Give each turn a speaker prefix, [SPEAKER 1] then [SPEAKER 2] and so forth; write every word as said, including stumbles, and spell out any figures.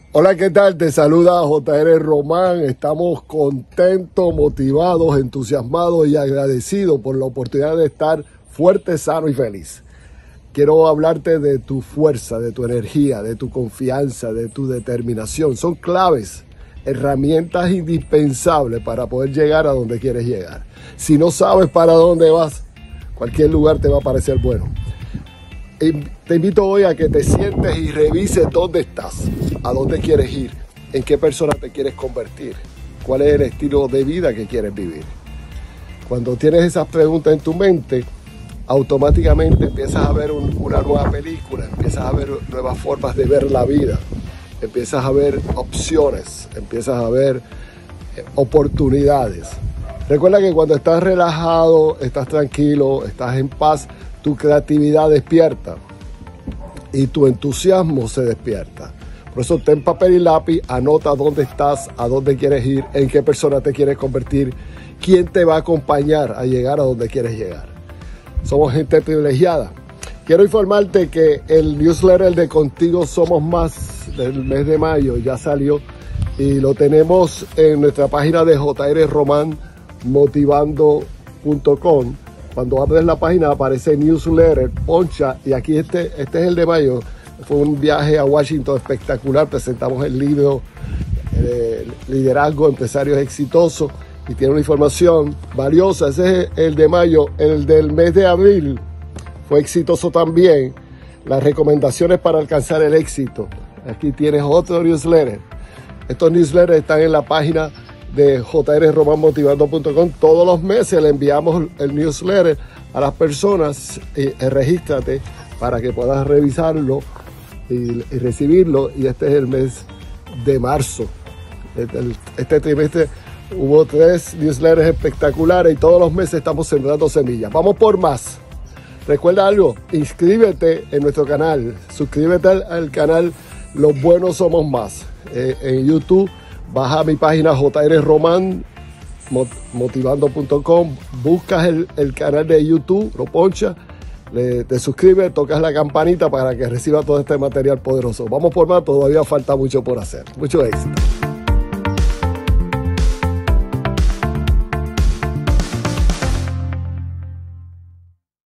[SPEAKER 1] Hola, ¿qué tal? Te saluda J R Román. Estamos contentos, motivados, entusiasmados y agradecidos por la oportunidad de estar fuerte, sano y feliz. Quiero hablarte de tu fuerza, de tu energía, de tu confianza, de tu determinación. Son claves, herramientas indispensables para poder llegar a donde quieres llegar. Si no sabes para dónde vas, cualquier lugar te va a parecer bueno. Te invito hoy a que te sientes y revises dónde estás, a dónde quieres ir, en qué persona te quieres convertir, cuál es el estilo de vida que quieres vivir. Cuando tienes esas preguntas en tu mente, automáticamente empiezas a ver un, una nueva película, empiezas a ver nuevas formas de ver la vida, empiezas a ver opciones, empiezas a ver eh, oportunidades. Recuerda que cuando estás relajado, estás tranquilo, estás en paz, tu creatividad despierta y tu entusiasmo se despierta. Por eso ten papel y lápiz, anota dónde estás, a dónde quieres ir, en qué persona te quieres convertir, quién te va a acompañar a llegar a donde quieres llegar. Somos gente privilegiada. Quiero informarte que el newsletter de Contigo Somos Más del mes de mayo ya salió y lo tenemos en nuestra página de J R Román motivando punto com. Cuando abres la página aparece newsletter, poncha, y aquí este, este es el de mayo. Fue un viaje a Washington espectacular, presentamos el libro eh, Liderazgo, Empresarios Exitosos, y tiene una información valiosa. Ese es el de mayo. El del mes de abril fue exitoso también. Las recomendaciones para alcanzar el éxito. Aquí tienes otro newsletter. Estos newsletters están en la página de J R Román motivando punto com. Todos los meses le enviamos el newsletter a las personas. Eh, regístrate para que puedas revisarlo y, y recibirlo. Y este es el mes de marzo. Este, este trimestre hubo tres newsletters espectaculares y todos los meses estamos sembrando semillas. Vamos por más. Recuerda algo, inscríbete en nuestro canal, suscríbete al, al canal Los Buenos Somos Más. Eh, en YouTube, baja mi página J R Román motivando punto com, buscas el, el canal de YouTube, lo ponchas, le, te suscribes, tocas la campanita para que reciba todo este material poderoso. Vamos por más, todavía falta mucho por hacer. Mucho éxito.